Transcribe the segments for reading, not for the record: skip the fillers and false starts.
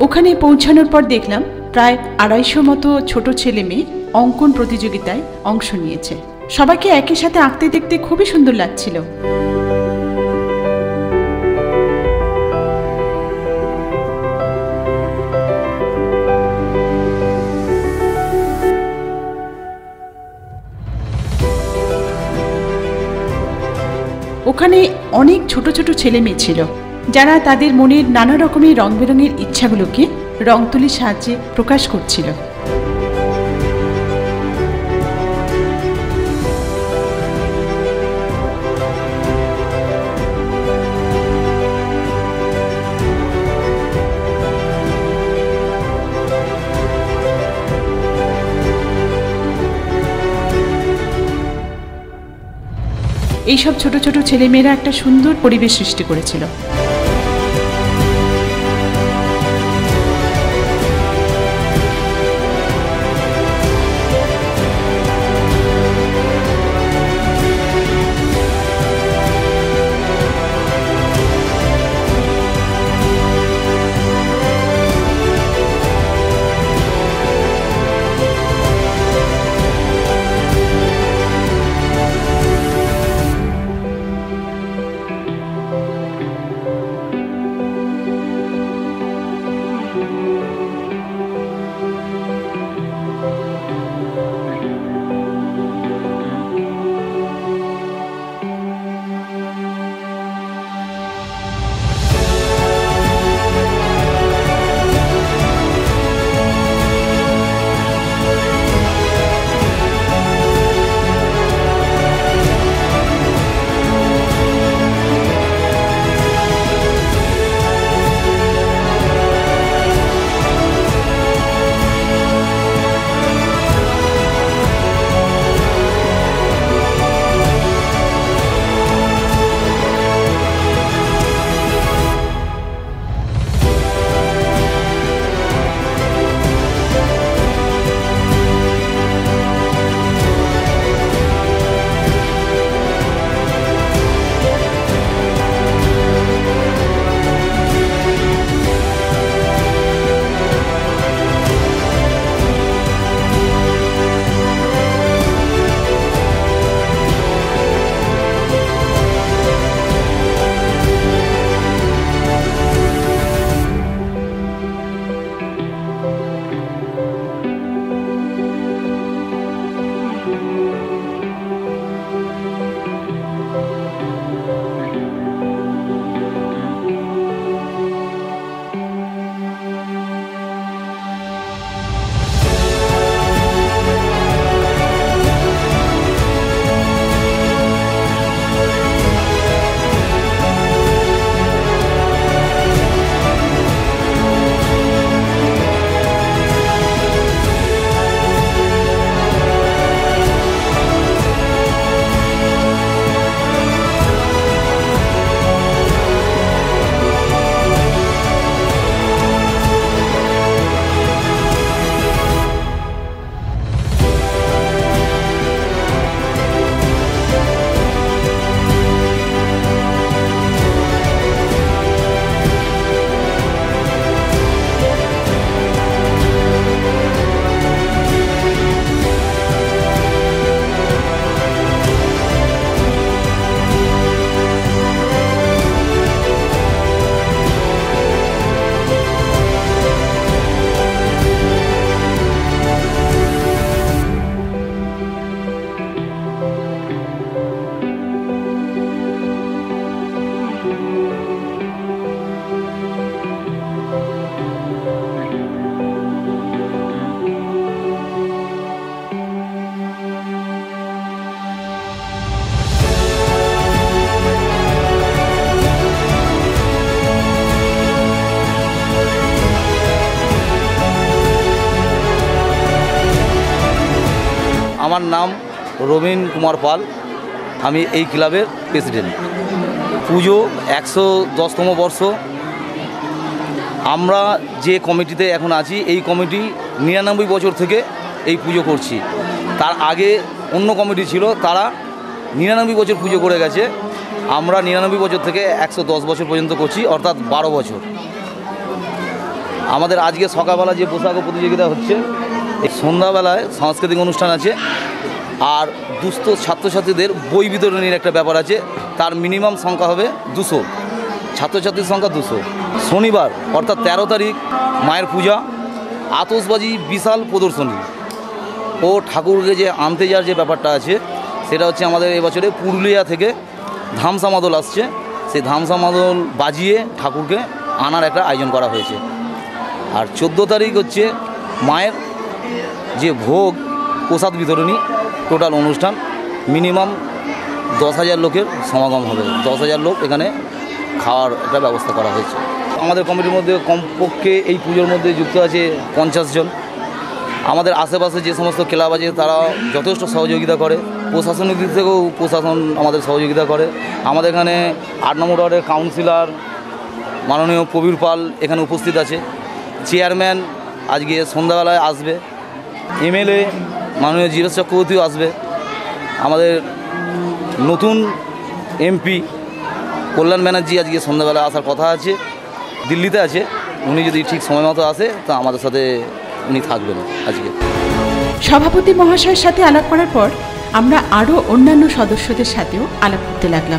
ওখানে পৌঁছানোর পর দেখলাম প্রায় 250 মতো ছোট ছেলে মেয়ে অঙ্কন প্রতিযোগিতায় অংশ নিয়েছে। সবাইকে একই সাথে আঁকতে দেখতে খুবই সুন্দর লাগছিল। ওখানে অনেক ছোট ছোট ছেলে মেয়ে ছিল যারা তাদের মনের নানা রকমের রং বেরঙের ইচ্ছাগুলোকে রং তুলির সাহায্যে প্রকাশ করছিল। এইসব ছোট ছোট ছেলেমেয়েরা একটা সুন্দর পরিবেশ সৃষ্টি করেছিল। আমার নাম রবীন কুমার পাল, আমি এই ক্লাবের প্রেসিডেন্ট। পুজো 110তম বর্ষ। আমরা যে কমিটিতে এখন আছি, এই কমিটি 99 বছর থেকে এই পুজো করছি। তার আগে অন্য কমিটি ছিল, তারা 99 বছর পুজো করে গেছে। আমরা 99 বছর থেকে 110 বছর পর্যন্ত করছি, অর্থাৎ 12 বছর। আমাদের আজকে সকালবেলা যে পোশাক প্রতিযোগিতা হচ্ছে, এই সন্ধ্যাবেলায় সাংস্কৃতিক অনুষ্ঠান আছে, আর দুস্থ ছাত্রছাত্রীদের বই বিতরণের একটা ব্যাপার আছে। তার মিনিমাম সংখ্যা হবে 200, ছাত্রছাত্রীর সংখ্যা 200। শনিবার অর্থাৎ 13 তারিখ মায়ের পূজা, আতশবাজি বিশাল প্রদর্শনী ও ঠাকুরকে যে আনতে যাওয়ার যে ব্যাপারটা আছে, সেটা হচ্ছে আমাদের এবছরে পুরুলিয়া থেকে ধামসা মাদল আসছে। সেই ধামসা মাদল বাজিয়ে ঠাকুরকে আনার একটা আয়োজন করা হয়েছে। আর 14 তারিখ হচ্ছে মায়ের যে ভোগ প্রসাদ বিতরণী টোটাল অনুষ্ঠান, মিনিমাম 10,000 লোকের সমাগম হবে। 10,000 লোক এখানে খাওয়ার একটা ব্যবস্থা করা হয়েছে। আমাদের কমিটির মধ্যে কমপক্ষে এই পুজোর মধ্যে যুক্ত আছে 50 জন। আমাদের আশেপাশে যে সমস্ত ক্লাব আছে তারা যথেষ্ট সহযোগিতা করে, প্রশাসনিক দিক থেকেও প্রশাসন আমাদের সহযোগিতা করে। আমাদের এখানে 8 নম্বর ওয়ার্ডের কাউন্সিলর মাননীয় প্রবীর পাল এখানে উপস্থিত আছে, চেয়ারম্যান আজকে সন্ধ্যাবেলায় আসবে, এমএলএ মাননীয় জিরস চক্রবর্তীও আসবে, আমাদের নতুন এমপি কল্যাণ ব্যানার্জি আজকে সন্ধ্যাবেলায় আসার কথা আছে, দিল্লিতে আছে। উনি যদি ঠিক সময় মতো আসে তা আমাদের সাথে উনি থাকবেন আজকে। সভাপতি মহাশয়ের সাথে আলাপ করার পর আমরা আরও অন্যান্য সদস্যদের সাথেও আলাপ করতে লাগলাম।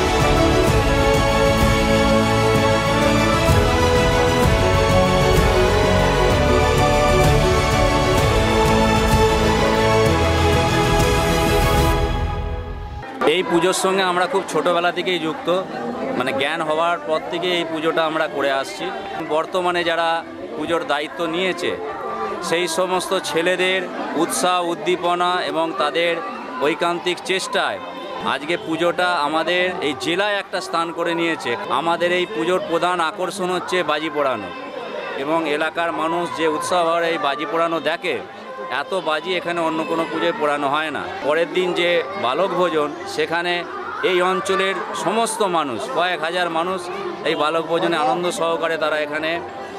এই পুজোর সঙ্গে আমরা খুব ছোটোবেলা থেকেই যুক্ত, মানে জ্ঞান হওয়ার পর থেকে এই পুজোটা আমরা করে আসছি। বর্তমানে যারা পুজোর দায়িত্ব নিয়েছে সেই সমস্ত ছেলেদের উৎসাহ উদ্দীপনা এবং তাদের ঐকান্তিক চেষ্টায় আজকে পুজোটা আমাদের এই জেলায় একটা স্থান করে নিয়েছে। আমাদের এই পুজোর প্রধান আকর্ষণ হচ্ছে বাজি পোড়ানো, এবং এলাকার মানুষ যে উৎসাহ ভরে এই বাজি পোড়ানো দেখে, এত বাজি এখানে অন্য কোনো পুজোয় পোড়ানো হয় না। পরের দিন যে বালক ভোজন, সেখানে এই অঞ্চলের সমস্ত মানুষ, কয়েক হাজার মানুষ এই বালক ভোজনে আনন্দ সহকারে তারা এখানে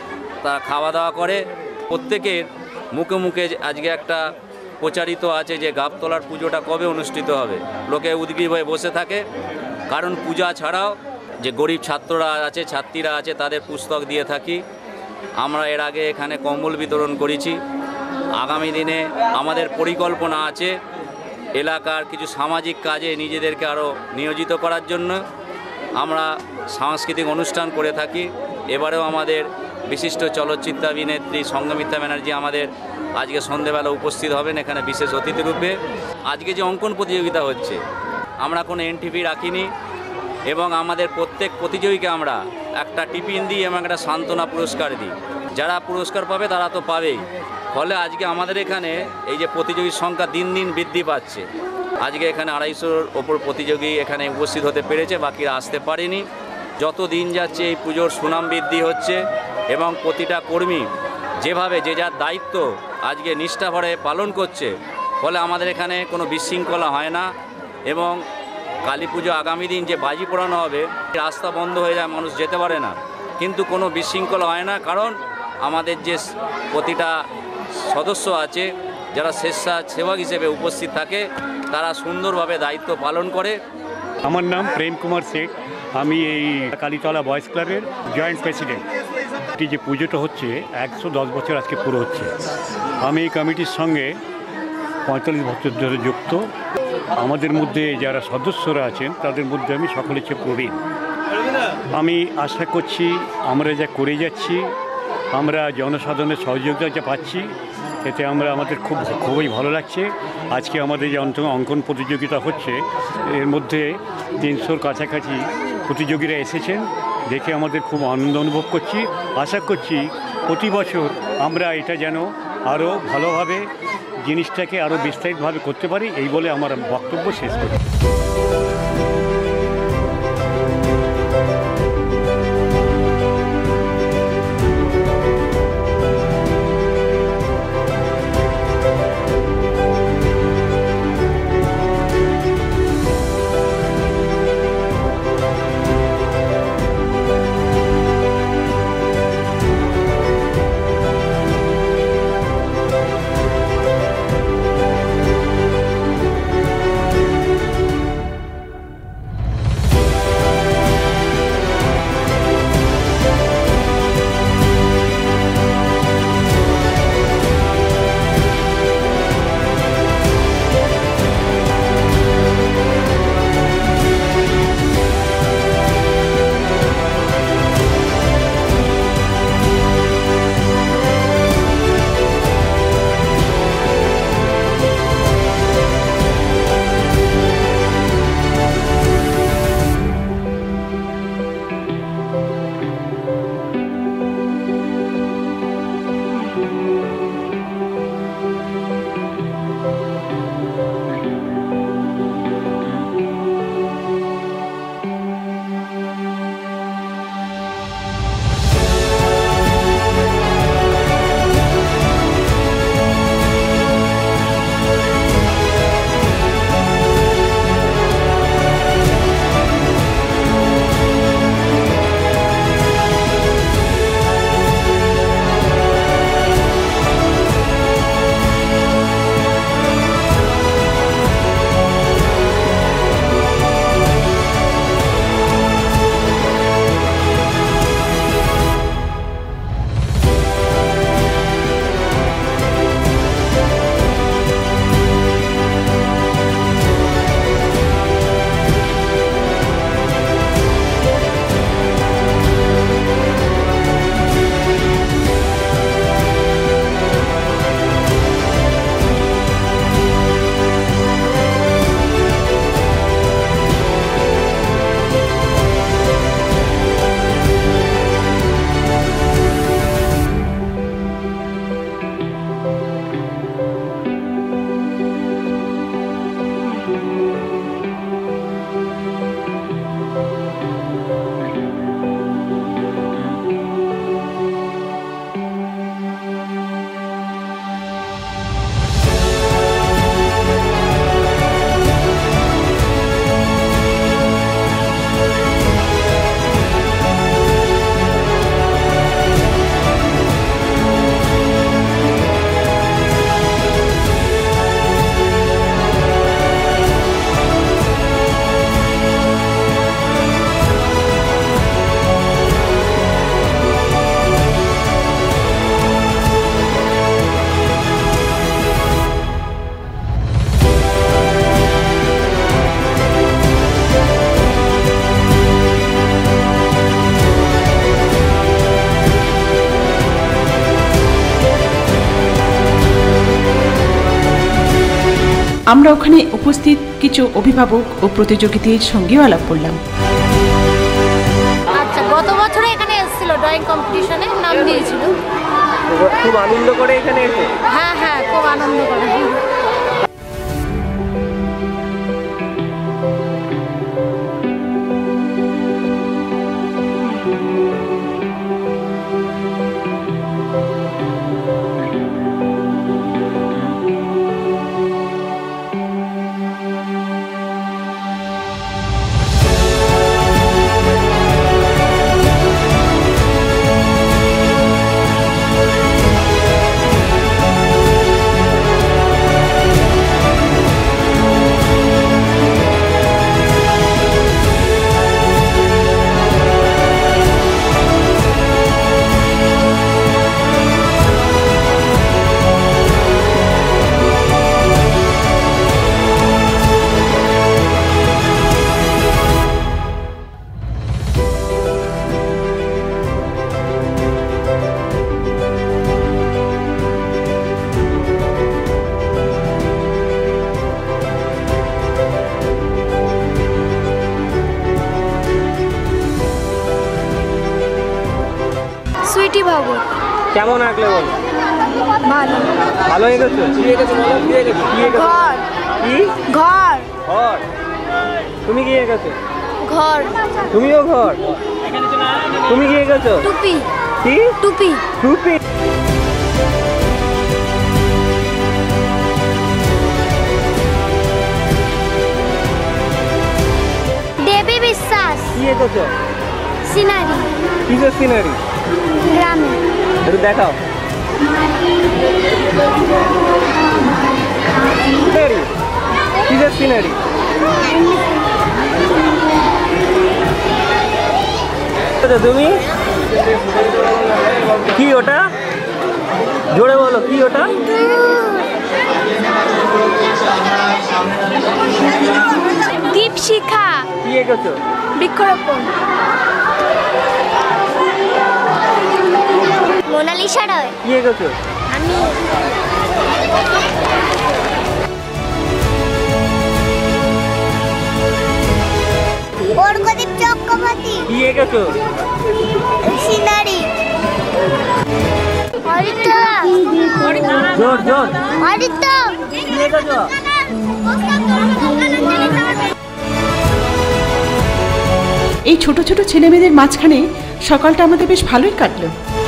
খাওয়া দাওয়া করে। প্রত্যেকের মুখে মুখে আজকে একটা প্রচারিত আছে যে গাবতলার পুজোটা কবে অনুষ্ঠিত হবে। লোকে উদ্গ্রীব হয়ে বসে থাকে, কারণ পূজা ছাড়াও যে গরিব ছাত্ররা আছে, ছাত্রীরা আছে, তাদের পুস্তক দিয়ে থাকি। আমরা এর আগে এখানে কম্বল বিতরণ করেছি। আগামী দিনে আমাদের পরিকল্পনা আছে এলাকার কিছু সামাজিক কাজে নিজেদেরকে আরও নিয়োজিত করার জন্য। আমরা সাংস্কৃতিক অনুষ্ঠান করে থাকি। এবারেও আমাদের বিশিষ্ট চলচ্চিত্রাভিনেত্রী সংগমিত্রা ব্যানার্জি আমাদের আজকে সন্ধেবেলা উপস্থিত হবেন এখানে বিশেষ অতিথি রূপে। আজকে যে অঙ্কন প্রতিযোগিতা হচ্ছে, আমরা কোনো এনটিভি রাখিনি, এবং আমাদের প্রত্যেক প্রতিযোগীকে আমরা একটা টিফিন দিই এবং একটা সান্ত্বনা পুরস্কার দিই। যারা পুরস্কার পাবে তারা তো পাবেই। ফলে আজকে আমাদের এখানে এই যে প্রতিযোগীর সংখ্যা দিন দিন বৃদ্ধি পাচ্ছে। আজকে এখানে 250-র ওপর প্রতিযোগী এখানে উপস্থিত হতে পেরেছে, বাকিরা আসতে পারেনি। যত দিন যাচ্ছে এই পুজোর সুনাম বৃদ্ধি হচ্ছে, এবং প্রতিটা কর্মী যেভাবে যে যার দায়িত্ব আজকে নিষ্ঠাভরে পালন করছে, ফলে আমাদের এখানে কোনো বিশৃঙ্খলা হয় না। এবং কালী পুজো আগামী দিন যে বাজি পোড়ানো হবে, রাস্তা বন্ধ হয়ে যায়, মানুষ যেতে পারে না, কিন্তু কোনো বিশৃঙ্খলা হয় না, কারণ আমাদের যে প্রতিটা সদস্য আছে যারা স্বেচ্ছাসেবক হিসেবে উপস্থিত থাকে, তারা সুন্দরভাবে দায়িত্ব পালন করে। আমার নাম প্রেম কুমার শেখ, আমি এই কালীতলা বয়েজ ক্লাবের জয়েন্ট প্রেসিডেন্ট। এটি যে পুজোটা হচ্ছে 110 বছর আজকে পুরো হচ্ছে। আমি এই কমিটির সঙ্গে 45 বছর ধরে যুক্ত। আমাদের মধ্যে যারা সদস্যরা আছেন তাদের মধ্যে আমি সকলের চেয়ে প্রবীণ। আমি আশা করছি আমরা যা করে যাচ্ছি, আমরা জনসাধারণের সহযোগিতা যা পাচ্ছি, এতে আমাদের খুবই ভালো লাগছে। আজকে আমাদের যে অঙ্কন প্রতিযোগিতা হচ্ছে, এর মধ্যে 300-র কাছাকাছি প্রতিযোগীরা এসেছেন, দেখে আমাদের খুব আনন্দ অনুভব করছি। আশা করছি প্রতি বছর আমরা এটা যেন আরও ভালোভাবে জিনিসটাকে আরও বিস্তারিতভাবে করতে পারি, এই বলে আমার বক্তব্য শেষ করি। আমরা ওখানে উপস্থিত কিছু অভিভাবক ও প্রতিযোগীদের সঙ্গেও আলাপ করলাম। আচ্ছা, গত বছরে এখানে এসেছিল ড্রয়িং কম্পিটিশনে, নাম দিয়েছিল। খুব আনন্দ করে এখানে এসে? হ্যাঁ হ্যাঁ, খুব আনন্দ করে। সুইটি বাবু। কেমন আঁকলে বলো? ভালো। ভালো এঁকেছো? কি এঁকেছো বলো? কি এঁকেছো? কি এঁকেছো? ঘর। কি? ঘর। ঘর। তুমি কি এঁকেছো? ঘর। তুমিও ঘর। তুমি কি এঁকেছো? টুপি। কি? টুপি। টুপি। দেবী বিশ্বাস। কি এঁকেছো? সিনারি। কিসের সিনারি? গ্রামে। একটু দেখাও। সিনারি? কিসের সিনারি? তুমি কি ওটা? জোরে বলো, কি ওটা? দীপশিখা। কি এঁকেছো? বৃক্ষরোপণ। মোনালিসা রয়। কি এঁকেছো? আমি অর্কদীপ চক্রবর্তী। কি এঁকেছো? সিনারি। জোর জোর। কি এঁকেছো? এই ছোট ছোট ছেলেমেয়েদের মাঝখানে সকালটা আমাদের বেশ ভালোই কাটলো।